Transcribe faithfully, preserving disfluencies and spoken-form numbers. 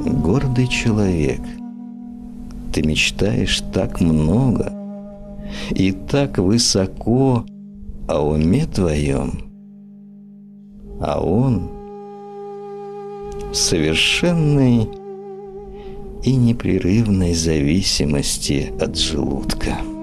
Гордый человек, ты мечтаешь так много и так высоко о уме твоем, а он в совершенной и непрерывной зависимости от желудка.